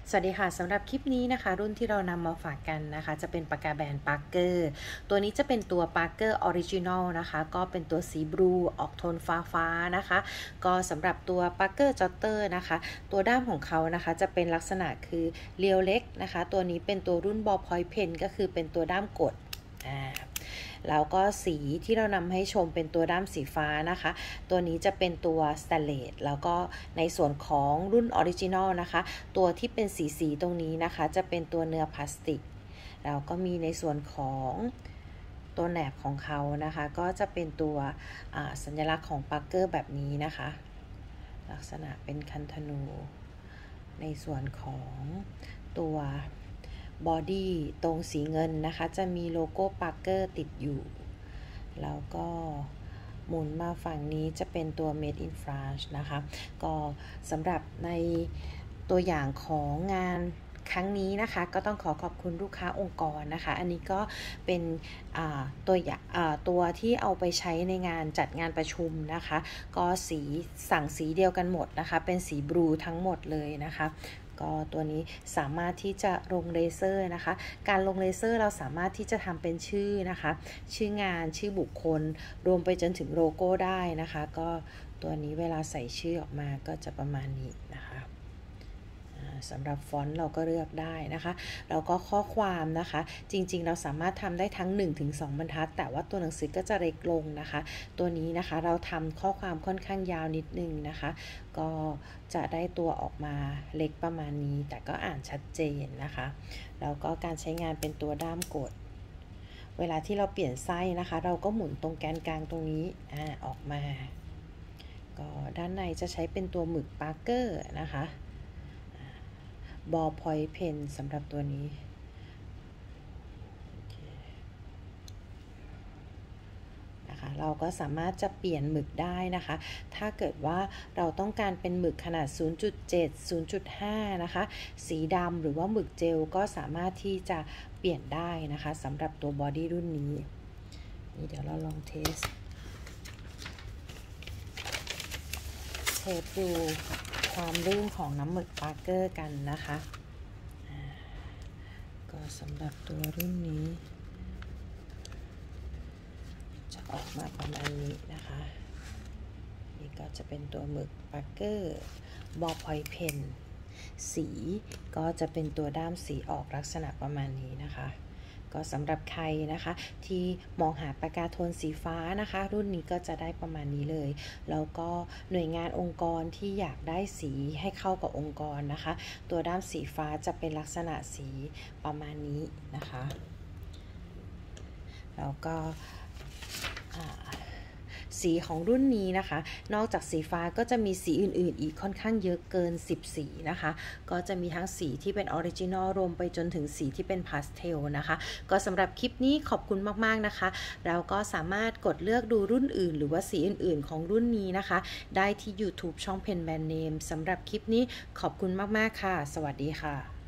สวัสดีค่ะสำหรับคลิปนี้นะคะรุ่นที่เรานำมาฝากกันนะคะจะเป็นปากกาแบรนด์ปาร์เกอร์ตัวนี้จะเป็นตัวปาร์เกอร์ออริจินอลนะคะก็เป็นตัวสีบลูออกโทนฟ้านะคะก็สำหรับตัวปาร์เกอร์จอตเตอร์นะคะตัวด้ามของเขานะคะจะเป็นลักษณะคือเรียวเล็กนะคะตัวนี้เป็นตัวรุ่นบอลพอยต์เพนก็คือเป็นตัวด้ามกดแล้วก็สีที่เรานำให้ชมเป็นตัวด้ามสีฟ้านะคะตัวนี้จะเป็นตัวสแตนเลสแล้วก็ในส่วนของรุ่นออริจินอลนะคะตัวที่เป็นสีตรงนี้นะคะจะเป็นตัวเนื้อพลาสติกแล้วก็มีในส่วนของตัวแหนบของเขานะคะก็จะเป็นตัวสัญลักษณ์ของปาร์เกอร์แบบนี้นะคะลักษณะเป็นคันธนูในส่วนของตัวบอดี้ตรงสีเงินนะคะจะมีโลโก้ปาร์เกอร์ติดอยู่แล้วก็หมุนมาฝั่งนี้จะเป็นตัว Made in France นะคะก็สำหรับในตัวอย่างของงานครั้งนี้นะคะก็ต้องขอบคุณลูกค้าองค์กรนะคะอันนี้ก็เป็นตัวที่เอาไปใช้ในงานจัดงานประชุมนะคะก็สั่งสีเดียวกันหมดนะคะเป็นสีบลูทั้งหมดเลยนะคะก็ตัวนี้สามารถที่จะลงเลเซอร์นะคะการลงเลเซอร์เราสามารถที่จะทำเป็นชื่อนะคะชื่องานชื่อบุคคลรวมไปจนถึงโลโก้ได้นะคะก็ตัวนี้เวลาใส่ชื่อออกมาก็จะประมาณนี้นะคะสำหรับฟอนต์เราก็เลือกได้นะคะแล้วก็ข้อความนะคะจริงๆเราสามารถทำได้ทั้ง 1-2 บรรทัดแต่ว่าตัวหนังสือก็จะเล็กลงนะคะตัวนี้นะคะเราทำข้อความค่อนข้างยาวนิดนึงนะคะก็จะได้ตัวออกมาเล็กประมาณนี้แต่ก็อ่านชัดเจนนะคะแล้วก็การใช้งานเป็นตัวด้ามกดเวลาที่เราเปลี่ยนไส้นะคะเราก็หมุนตรงแกนกลางตรงนี้ออกมาก็ด้านในจะใช้เป็นตัวหมึกปาร์เกอร์นะคะบอลพอยต์เพนสำหรับตัวนี้นะคะเราก็สามารถจะเปลี่ยนหมึกได้นะคะถ้าเกิดว่าเราต้องการเป็นหมึกขนาด 0.7 0.5 นะคะสีดำหรือว่าหมึกเจลก็สามารถที่จะเปลี่ยนได้นะคะสำหรับตัวบอดี้รุ่นนี้นี่เดี๋ยวเราลองเทสดูความลื่นของน้ำหมึกปาร์เกอร์กันนะคะก็สำหรับตัวรุ่นนี้จะออกมาประมาณนี้นะคะนี่ก็จะเป็นตัวหมึกปาร์เกอร์บอลพอยต์เพนสีก็จะเป็นตัวด้ามสีออกลักษณะประมาณนี้นะคะก็สำหรับใครนะคะที่มองหาปากกาโทนสีฟ้านะคะรุ่นนี้ก็จะได้ประมาณนี้เลยแล้วก็หน่วยงานองค์กรที่อยากได้สีให้เข้ากับองค์กรนะคะตัวด้ามสีฟ้าจะเป็นลักษณะสีประมาณนี้นะคะแล้วก็สีของรุ่นนี้นะคะนอกจากสีฟ้าก็จะมีสีอื่นๆอีกค่อนข้างเยอะเกิน10สีนะคะก็จะมีทั้งสีที่เป็นออริจินอลรวมไปจนถึงสีที่เป็นพาสเทลนะคะก็สำหรับคลิปนี้ขอบคุณมากๆนะคะเราก็สามารถกดเลือกดูรุ่นอื่นหรือว่าสีอื่นๆของรุ่นนี้นะคะได้ที่ YouTube ช่อง Pen Brand Name สำหรับคลิปนี้ขอบคุณมากๆค่ะสวัสดีค่ะ